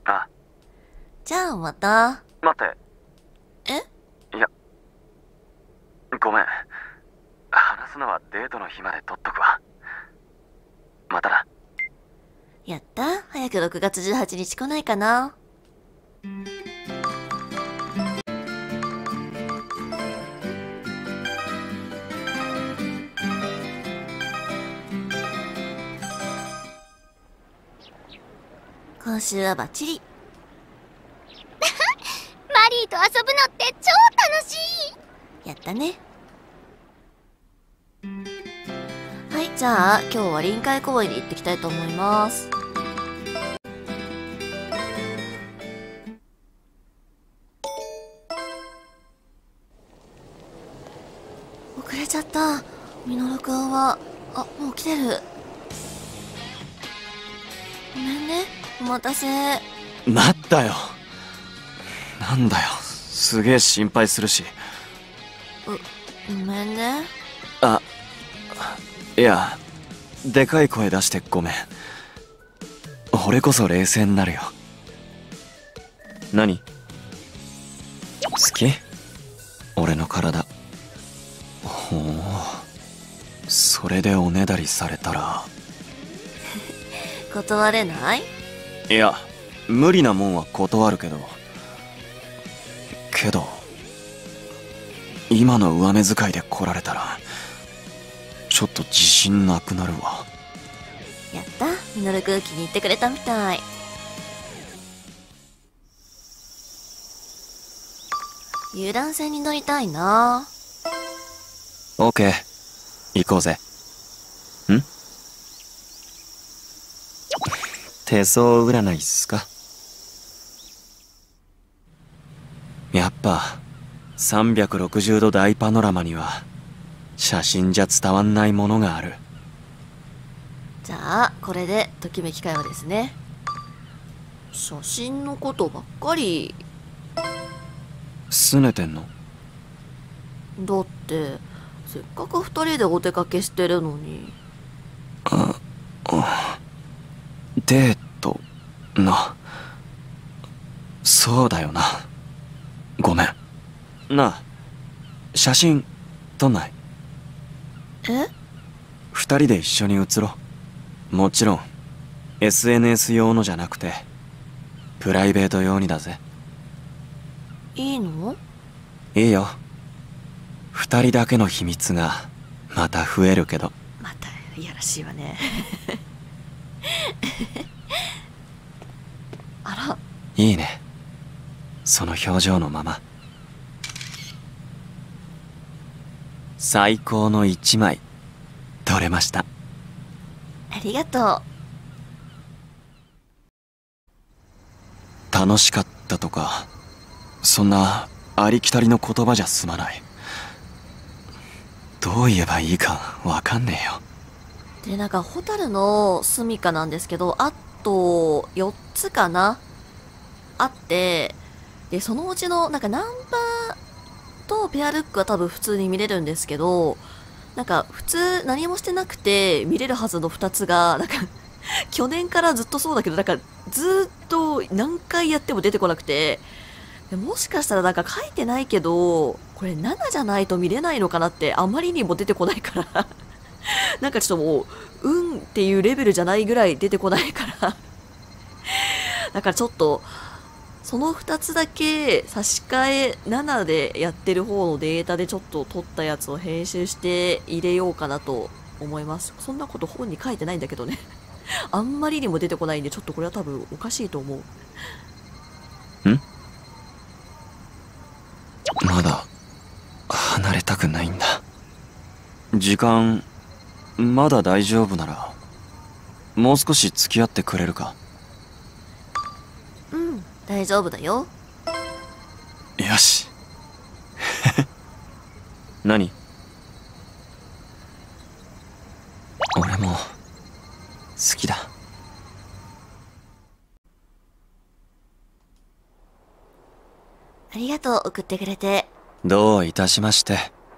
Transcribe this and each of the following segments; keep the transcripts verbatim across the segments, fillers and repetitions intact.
あ、 じゃあまた。 待って。 え？ いや、ごめん。話すのはデートの日まで取っとくわ。またな。 やった。早くろくがつじゅうはちにち来ないかな。今週はバッチリ。 マリーと遊ぶのって超楽しい。 やったね。はい、じゃあ今日は臨海公園に行ってきたいと思います。遅れちゃった。ミノルくんは、あ、もう来てる。ごめんね、お待たせ。 待ったよ。なんだよ、すげえ心配するし。 う、ごめんね。 あ、いや、でかい声出してごめん。俺こそ冷静になるよ。何？好き？俺の体。ほう、それでおねだりされたら断れない？ いや、無理なもんは断るけどけど今の上目遣いで来られたらちょっと自信なくなるわ。 やった、ミノルくん気に入ってくれたみたい。遊覧船に乗りたいな。 オーケー、行こうぜ。ん？手相占いっすか？やっぱさんびゃくろくじゅうど大パノラマには写真じゃ伝わんないものがある。 じゃあこれでときめき会話ですね。写真のことばっかり。 すねてんの？ だってせっかく二人でお出かけしてるのに。 あ、あ、デートな。そうだよな。ごめん。なあ、写真撮んない？ え？ 二人で一緒に写ろう。もちろん エスエヌエス 用のじゃなくてプライベート用にだぜ。 いいの？ いいよ。二人だけの秘密がまた増えるけど。 またいやらしいわね。あら、 いいね、その表情のまま。最高の一枚撮れました。 ありがとう。 楽しかったとかそんなありきたりの言葉じゃ済まない。どう言えばいいかわかんねえよ。 で、なんかホタルの住処なんですけど、あとよっつかなあって、でそのうちのなんかナンバーとペアルックは多分普通に見れるんですけど、なんか普通何もしてなくて見れるはずのふたつがなんか去年からずっとそうだけど、なんかずっと何回やっても出てこなくて、もしかしたらなんか書いてないけどこれななじゃないと見れないのかなって、あまりにも出てこないからなんかちょっともう運っていうレベルじゃないぐらい出てこないからだからちょっとそのふたつだけ差し替えななでやってる方のデータでちょっと取ったやつを編集して入れようかなと思います。そんなこと本に書いてないんだけどねあんまりにも出てこないんで、ちょっとこれは多分おかしいと思う。 ん？まだ離れたくないんだ。時間まだ大丈夫ならもう少し付き合ってくれるか？ うん、大丈夫だよ。 よし何？俺も好きだ。 ありがとう、送ってくれて。 どういたしまして。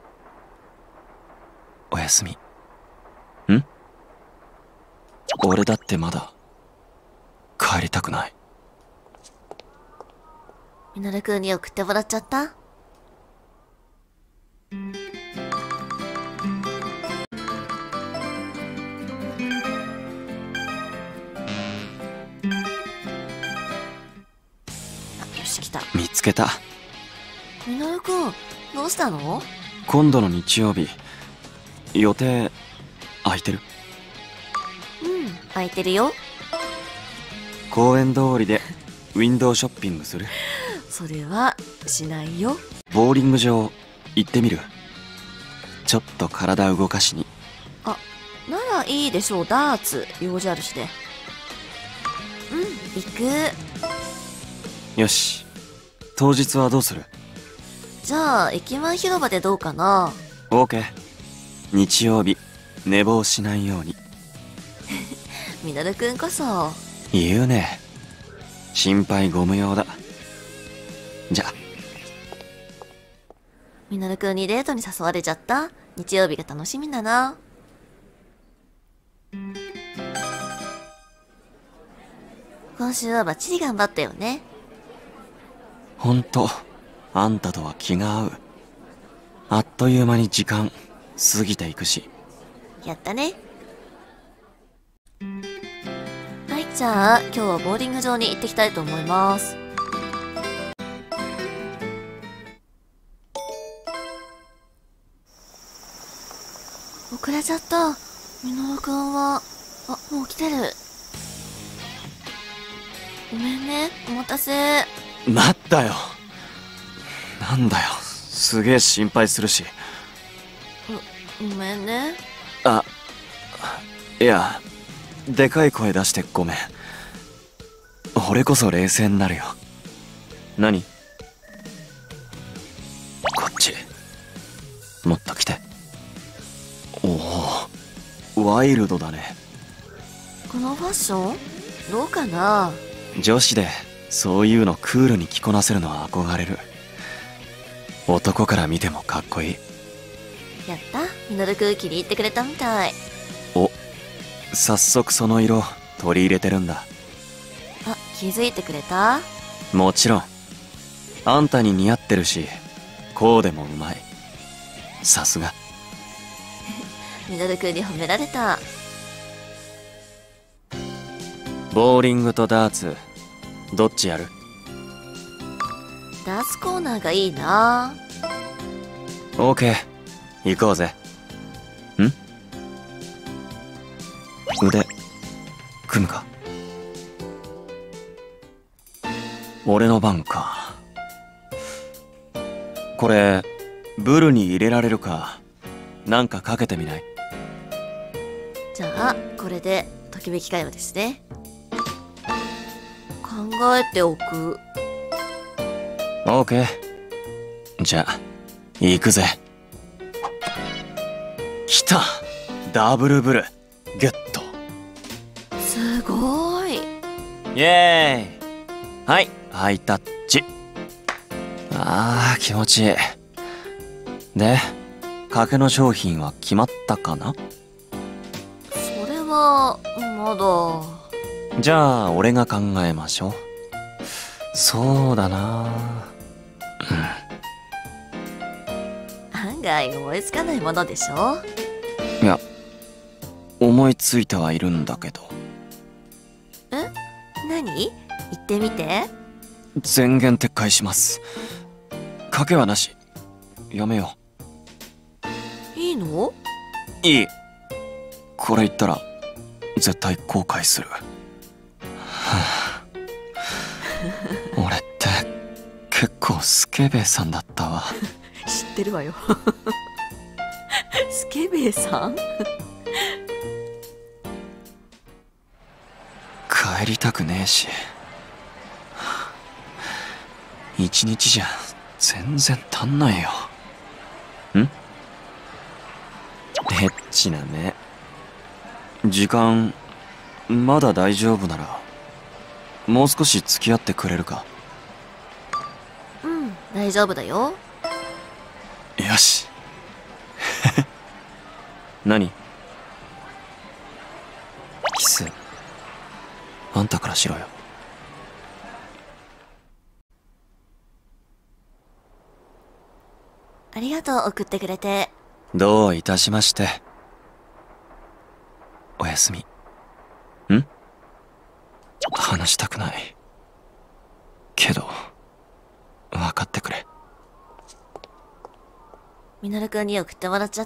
おやすみ。ん？俺だってまだ帰りたくない。 ミノルくんに送ってもらっちゃった？よし、来た。 見つけた。 ミノルくん、どうしたの？ 今度の日曜日、予定空いてる？ うん、空いてるよ。 公園通りでウィンドウショッピングする？ それはしないよ。 ボーリング場行ってみる？ちょっと体動かしに。 あ、ならいいでしょう。ダーツ用事あるしで。うん、行く。 よし、当日はどうする？ じゃあ駅前広場でどうかな？ OK。 日曜日寝坊しないように。 ミノルくんこそ。 言うね。心配ご無用だ。じゃあ。 ミノルくんにデートに誘われちゃった。日曜日が楽しみだな。今週はバッチリ頑張ったよね。 ほんと、あんたとは気が合う。あっという間に時間過ぎていくし。 やったね。はい、じゃあ今日はボーリング場に行ってきたいと思います。遅れちゃった。ミノルくんは、あ、もう来てる。ごめんね、お待たせ。 待ったよ。なんだよ、すげえ心配するし。 ご、ごめんね。 あ、いや、でかい声出してごめん。俺こそ冷静になるよ。何？こっち。もっと来て。おお、ワイルドだね。 このファッションどうかな？ 女子でそういうのクールに着こなせるのは憧れる。男から見てもかっこいい。 やった、ミノルくん気に入ってくれたみたい。 お、早速その色取り入れてるんだ。 あ、気づいてくれた？ もちろん。あんたに似合ってるし、こうでもうまい。さすが。 ミノルくんに褒められた。 ボーリングとダーツどっちやる？ ダーツコーナーがいいな。 オーケー、行こうぜ。ん？腕組むか？俺の番か。これブルに入れられるかなんかかけてみない？ じゃあこれでときめき会話ですね。考えておく。 オーケー。じゃあ行くぜ。来た、ダブルブルゲット。 すごい。 イエーイ。はい、ハイタッチ。あー気持ちいい。で、賭けの商品は決まったかな？ それはまだ。 じゃあ俺が考えましょう。そうだな。 案外思いつかないものでしょ？ いや、思いついてはいるんだけど。 え？何？言ってみて。 全言撤回します。賭けはなし。やめよう。いいの？ いい。これ言ったら絶対後悔する。俺って結構スケベさんだったわ。 知ってるわよ。スケベさん？ 帰りたくねえし、一日じゃ全然足んないよ。ん？エッチな目。時間まだ大丈夫ならもう少し付き合ってくれるか？ うん、大丈夫だよ。 よし。何？キスあんたからしろよ。 ありがとう、送ってくれて。 どういたしまして。おやすみ。ん？話したくない。けど、分かってくれ。 ミノルくんに送ってもらっちゃった？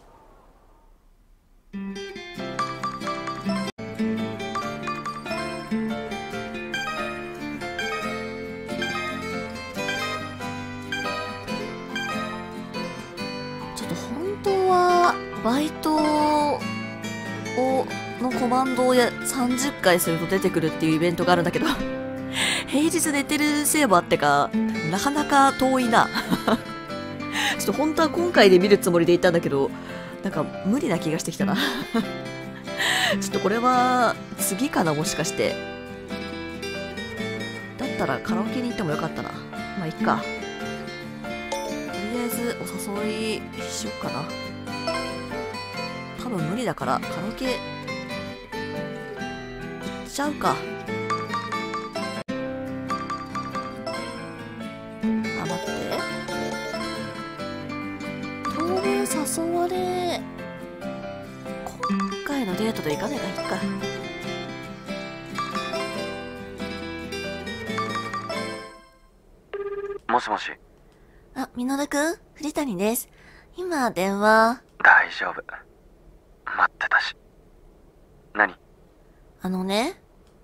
ちょっと本当はバイトをのコマンドをやさんじゅっかいすると出てくるっていうイベントがあるんだけど平日寝てるせいもあってかなかなか遠いなちょっと本当は今回で見るつもりでいたんだけどなんか無理な気がしてきたなちょっとこれは次かな、もしかして。だったらカラオケに行ってもよかったな。まあいっか。とりあえずお誘いしよっかな。多分無理だからカラオケ行っちゃうか。あ、待って。当分誘われ。今回のデートで行かねえがいいか。 もしもし。 あ、ミノルくん、藤谷です。今電話。 大丈夫。待ってたし。何？ あのね。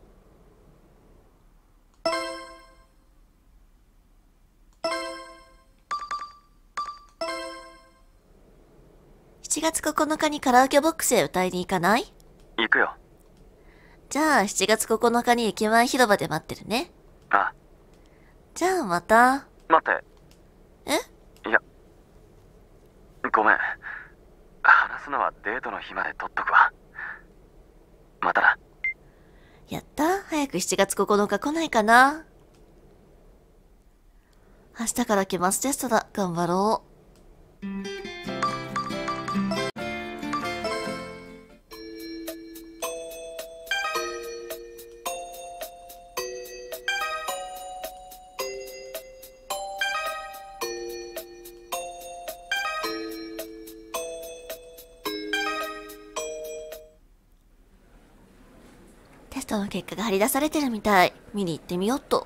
しちがつここのかにカラオケボックスへ歌いに行かない？ 行くよ。 じゃあしちがつここのかに駅前広場で待ってるね。 あ。 じゃあまた。 待って。 え？ いや。ごめん。話すのはデートの日まで取っとくわ。またな。 やった？早くしちがつここのか来ないかな。明日から期末テストだ。頑張ろう。テストの結果が張り出されてるみたい。見に行ってみよっと。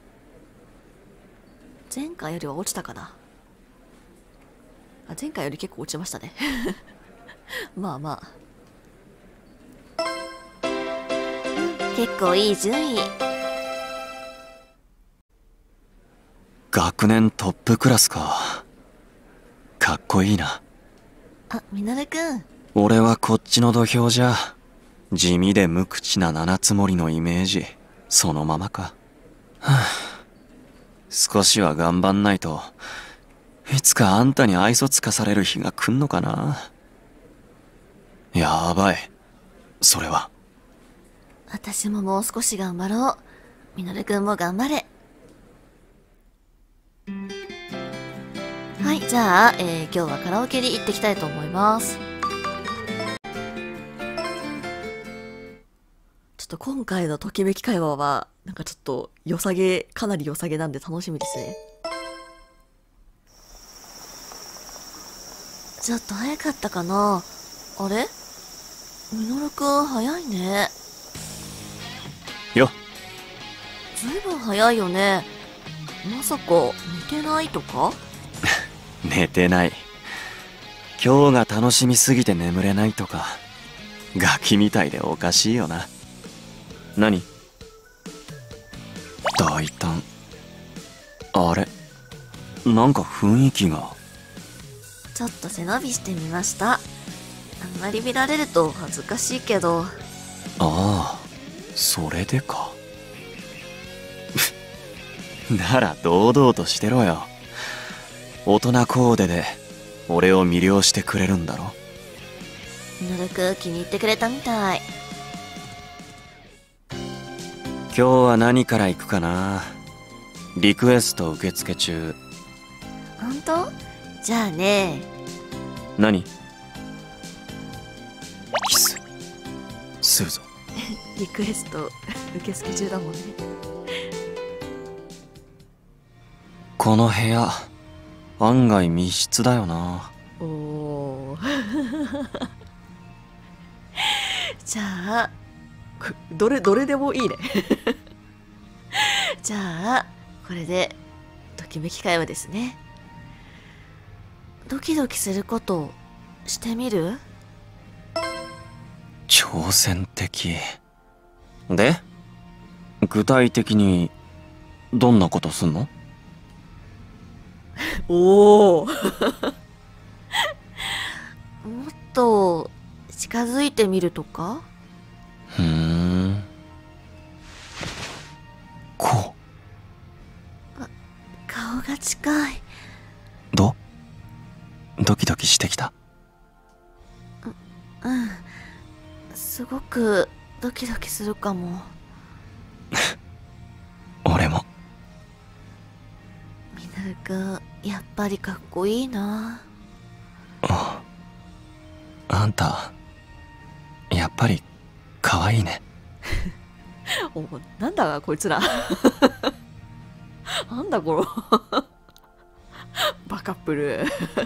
前回よりは落ちたかな。あ、前回より結構落ちましたね。まあまあ。結構いい順位。 学年トップクラスか。かっこいいな。 あ、ミノルくん。 俺はこっちの土俵じゃ地味で無口な七つ森のイメージそのままか。はあ、少しは頑張んないといつかあんたに愛想つかされる日が来んのかな。やばい、それは。 私ももう少し頑張ろう。ミノルくんも頑張れ。はい、じゃあ、えー、今日はカラオケに行ってきたいと思います。ちょっと今回のときめき会話はなんかちょっと良さげ、かなり良さげなんで楽しみですね。ちょっと早かったかな。あれ？ミノルくん早いね。 よ。 ずいぶん早いよね。まさか寝てないとか？ 寝てない。今日が楽しみすぎて眠れないとかガキみたいでおかしいよな。何？大胆。あれ、なんか雰囲気が。 ちょっと背伸びしてみました。あんまり見られると恥ずかしいけど。 ああ、それでか。なら堂々としてろよ。大人コーデで俺を魅了してくれるんだろ。 ミノルくん気に入ってくれたみたい。 今日は何から行くかな。リクエスト受付中。 本当？じゃあね。 何？キスするぞ。 リクエスト受付中だもんね。 この部屋案外密室だよな。 おおじゃあこどれどれでもいいねじゃあこれでときめき会話ですね。ドキドキすることしてみる？ 挑戦的で、具体的にどんなことすんの？ おおもっと近づいてみるとか？ ふーん。こう顔が近い。 どドキドキしてきた？ うんすごくドキドキするかも。 俺も。 ミナルくんやっぱりかっこいいな。 ああんたやっぱり可愛いね。 おなんだこいつらなんだこのバカップル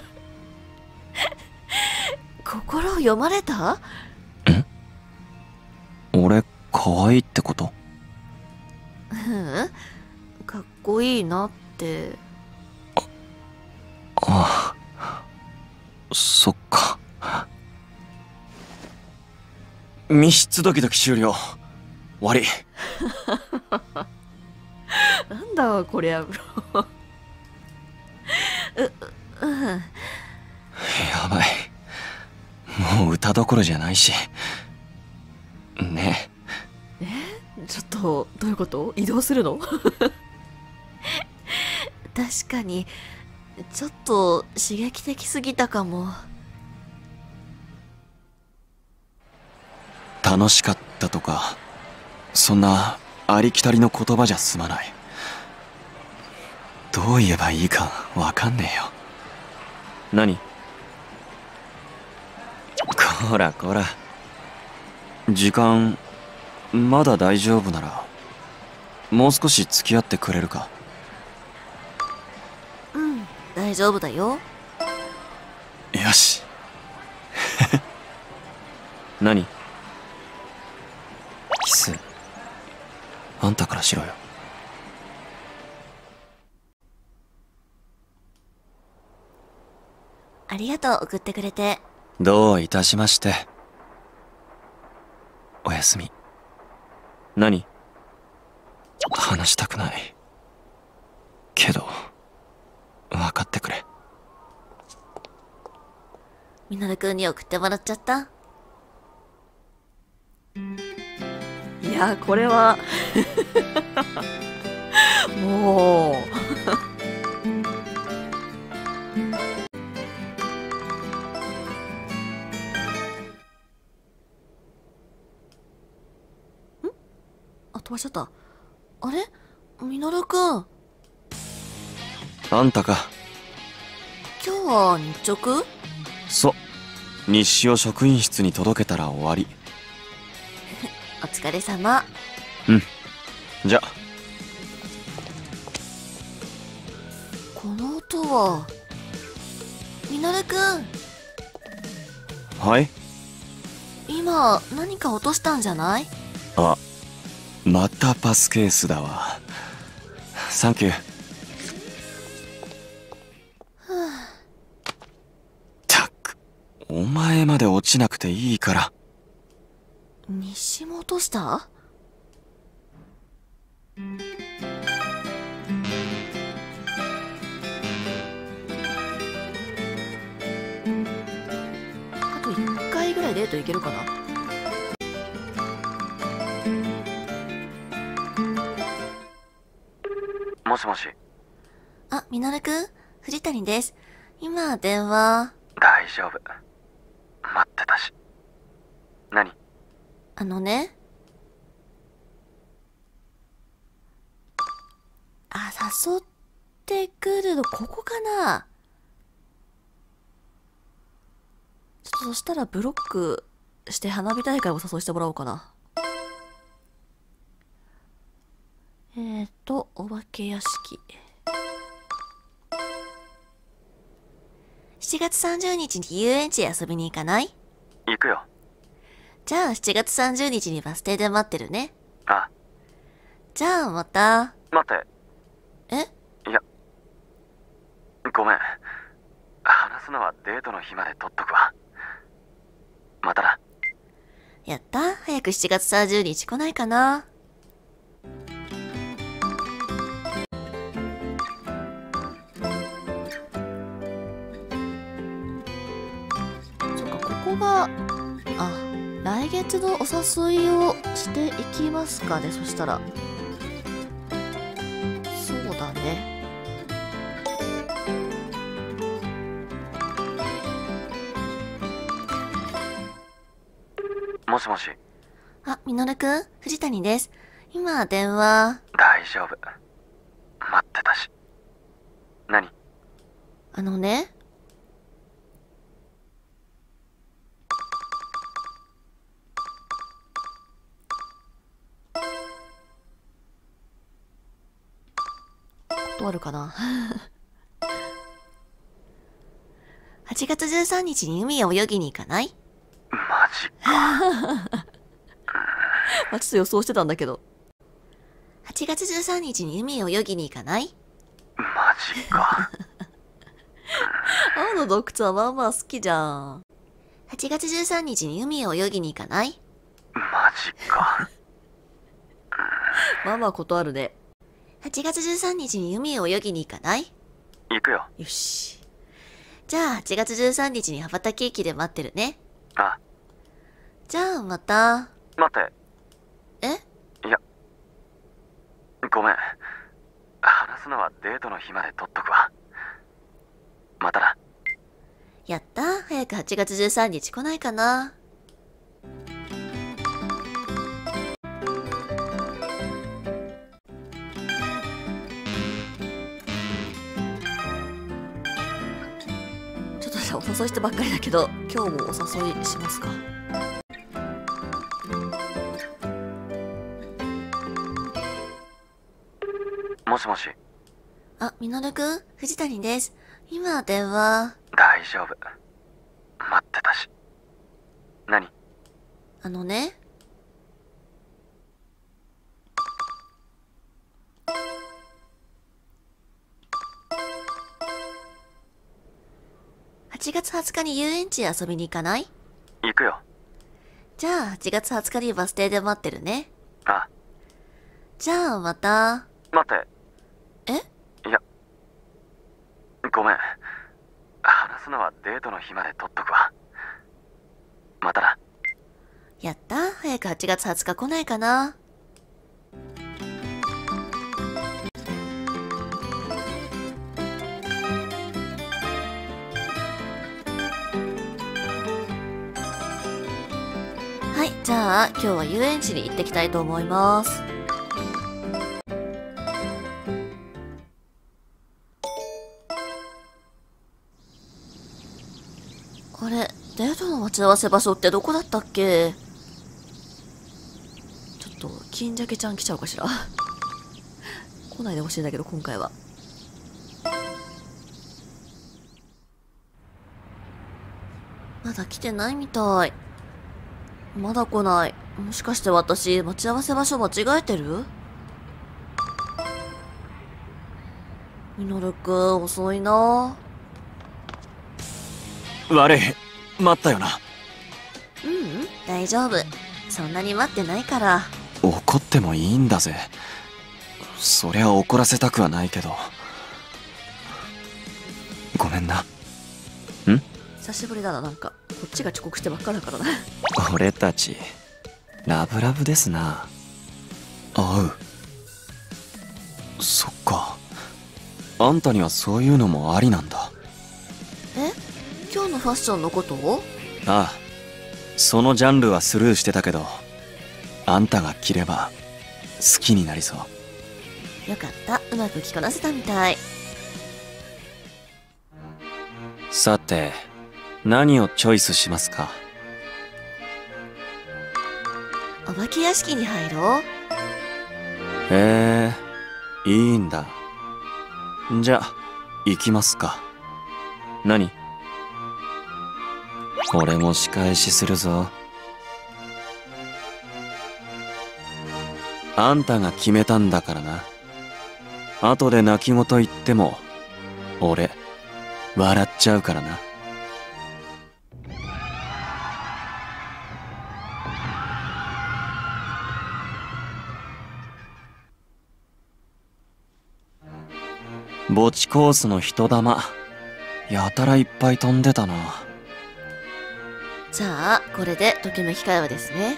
心を読まれた？ ん？俺可愛いってこと？ うんかっこいいなって。 ああそっか。密室ドキドキ終了。終わり。 なんだこれやブロううんやばい。もう歌どころじゃないし。ねえちょっとどういうこと？移動するの確かにちょっと刺激的すぎたかも。 楽しかったとかそんなありきたりの言葉じゃ済まない。どう言えばいいかわかんねえよ。何？こらこら、時間まだ大丈夫ならもう少し付き合ってくれるか？ うん大丈夫だよ。 よし何？キスあんたからしろよ。 ありがとう送ってくれて。 どういたしまして。おやすみ。何？話したくないけど分かってくれ。 ミナルくんに送ってもらっちゃった。いやこれはもうあ飛ばしちゃった。あれミナルくんあんたか。 今日は日直？ そう、日誌を職員室に届けたら終わり。 お疲れ様。 うんじゃ。 この音はミナルくんはい。 今何か落としたんじゃない？ あ、またパスケースだわ。サンキュー。ったくお前まで落ちなくていいから。 日誌も落とした？あといっかいぐらいデートいけるかな。 もしもし。 あ、ミナルくん藤谷です。今電話。 大丈夫待ってたし。何？ あのねあ、誘ってくるのここかな。ちょっとそしたらブロックして花火大会を誘いしてもらおうかな。えーとお化け屋敷。 しちがつさんじゅうにちに遊園地へ遊びに行かない？ 行くよ。 じゃあしちがつさんじゅうにちにバス停で待ってるね。 あ、 じゃあまた。 待って。 え？ いや、ごめん。話すのはデートの日まで取っとくわ。またな。 やった。早くしちがつさんじゅうにち来ないかな。そっか、ここが、あ、来月のお誘いをしていきますかね。そしたらそうだね。 もしもし。 あ、みのるくん、藤谷です。今電話。 大丈夫。待ってたし。何？ あのね。断るかなはちがつじゅうさんにちに海へ泳ぎに行かない？ マジか。 まあ、ちょっと予想してたんだけど。はちがつじゅうさんにちに海へ泳ぎに行かない？ マジか。 青の洞窟はまあまあ好きじゃん。はちがつじゅうさんにちに海へ泳ぎに行かない？ マジか。 まあまあ断るね。はちがつじゅうさんにちに海へ泳ぎに行かない？ 行くよ。 よし。じゃあはちがつじゅうさんにちに羽ばたき駅で待ってるね。 あ、 じゃあまた。 待って。 え？ いや、ごめん。話すのはデートの日まで取っとくわ。またな。 やった。早くはちがつじゅうさんにち来ないかな。ちょっとじゃあお誘いしてばっかりだけど、今日もお誘いしますか。 もしもし。 あ、みのるくん、藤谷です。今電話。 大丈夫。待ってたし。何？ あのね。はちがつはつかに遊園地へ遊びに行かない？ 行くよ。 じゃあはちがつはつかにバス停で待ってるね。 あ、 じゃあまた。 待って。 え？ いや、ごめん。話すのはデートの日まで取っとくわ。またな。 やった。早くはちがつはつか来ないかな。はい、じゃあ今日は遊園地に行ってきたいと思います。あれ、デートの待ち合わせ場所ってどこだったっけ？ちょっと金ジャケちゃん来ちゃうかしら来ないでほしいんだけど今回は。まだ来てないみたい。まだ来ない。もしかして私待ち合わせ場所間違えてる？みのるくん遅いな。 悪い。待ったよな。 ううん、大丈夫。そんなに待ってないから。 怒ってもいいんだぜ。そりゃ怒らせたくはないけど。ごめんな。ん？ 久しぶりだな。なんかこっちが遅刻してばっかだからな俺たちラブラブですな。会う。そっか。あんたにはそういうのもありなんだ。 え？今日のファッションのことを？ ああ、そのジャンルはスルーしてたけど、あんたが着れば好きになりそう。 よかった。うまく着こなせたみたい。 さて、何をチョイスしますか？ お化け屋敷に入ろう。 へえ、いいんだ。じゃあ行きますか。何？ 俺も仕返しするぞ。あんたが決めたんだからな。後で泣き言言っても俺笑っちゃうからな。墓地コースの人玉やたらいっぱい飛んでたな。 じゃあこれでときめき会話ですね。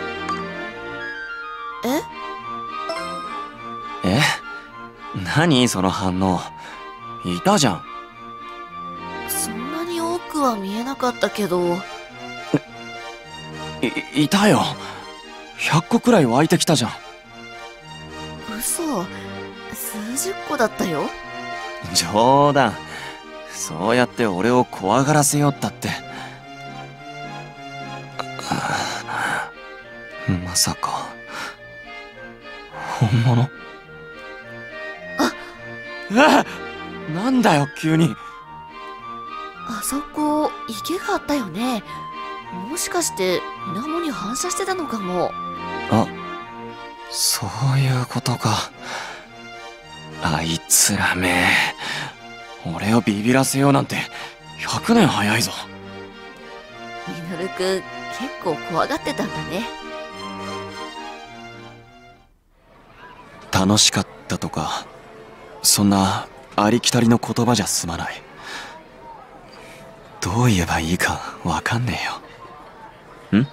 ええ？何その反応。いたじゃん。 そんなに多くは見えなかったけど。 い、いたよ。ひゃっこくらい湧いてきたじゃん。 嘘、数十個だったよ。 冗談。そうやって俺を怖がらせよったって。まさか本物？ あえっ、なんだよ急に。 あそこ池があったよね。もしかして水面に反射してたのかも。 あ、そういうことか。あいつらめ、俺をビビらせようなんてひゃくねん早いぞ。 ミノルくん結構怖がってたんだね。 楽しかったとかそんなありきたりの言葉じゃ済まない。どう言えばいいかわかんねえよ。ん？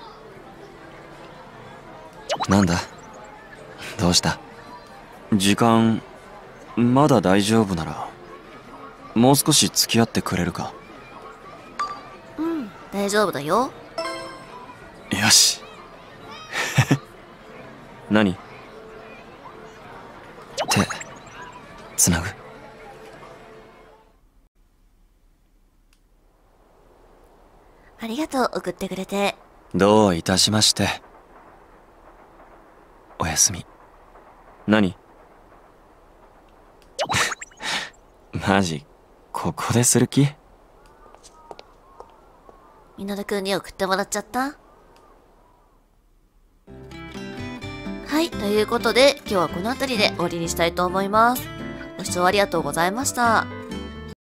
なんだ？どうした？時間まだ大丈夫ならもう少し付き合ってくれるか？ うん、大丈夫だよ。 よし。何？手つなぐ？ ありがとう、送ってくれて。 どういたしまして。おやすみ。何？マジここでする気？ ミノルくんに送ってもらっちゃった。はい、ということで今日はこの辺りで終わりにしたいと思います。ご視聴ありがとうございました。